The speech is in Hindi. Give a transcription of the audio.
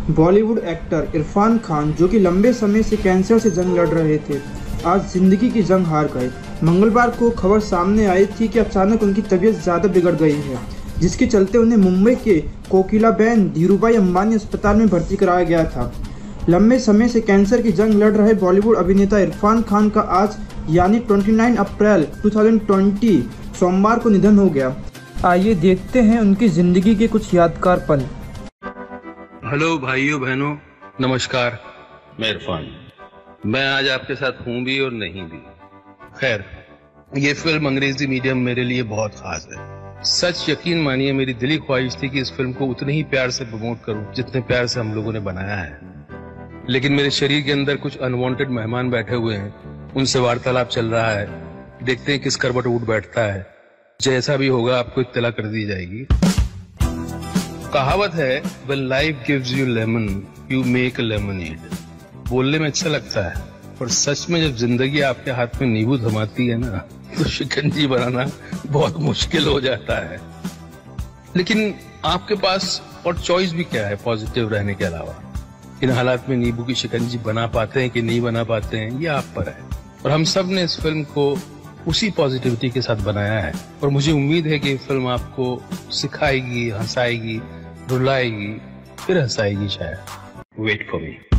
बॉलीवुड एक्टर इरफान खान, जो कि लंबे समय से कैंसर से जंग लड़ रहे थे, आज जिंदगी की जंग हार गए। मंगलवार को खबर सामने आई थी कि अचानक उनकी तबीयत ज़्यादा बिगड़ गई है, जिसके चलते उन्हें मुंबई के कोकिलाबेन धीरूभाई अंबानी अस्पताल में भर्ती कराया गया था। लंबे समय से कैंसर की जंग लड़ रहे बॉलीवुड अभिनेता इरफान खान का आज यानी 29 अप्रैल 2020 सोमवार को निधन हो गया। आइए देखते हैं उनकी जिंदगी के कुछ यादगार पल। हेलो भाइयों बहनों, नमस्कार। मैं इरफान, मैं आज आपके साथ हूं भी और नहीं भी। खैर, ये फिल्म अंग्रेजी मीडियम मेरे लिए बहुत खास है। सच यकीन मानिए, मेरी दिली ख्वाहिश थी कि इस फिल्म को उतने ही प्यार से प्रमोट करूं जितने प्यार से हम लोगों ने बनाया है, लेकिन मेरे शरीर के अंदर कुछ अनवांटेड मेहमान बैठे हुए हैं, उनसे वार्तालाप चल रहा है। देखते हैं किस करवट उठ बैठता है। जैसा भी होगा आपको इत्तला कर दी जाएगी। कहावत है, when life gives you lemon, you make a lemonade। बोलने में अच्छा लगता है, पर सच में जब जिंदगी आपके हाथ में नींबू थमाती है ना, तो शिकंजी बनाना बहुत मुश्किल हो जाता है। लेकिन आपके पास और चॉइस भी क्या है पॉजिटिव रहने के अलावा? इन हालात में नींबू की शिकंजी बना पाते हैं कि नहीं बना पाते हैं, ये आप पर है। और हम सब ने इस फिल्म को उसी पॉजिटिविटी के साथ बनाया है, और मुझे उम्मीद है कि ये फिल्म आपको सिखाएगी, हंसाएगी, रुलाएगी, फिर हंसाएगी शायद। Wait for me.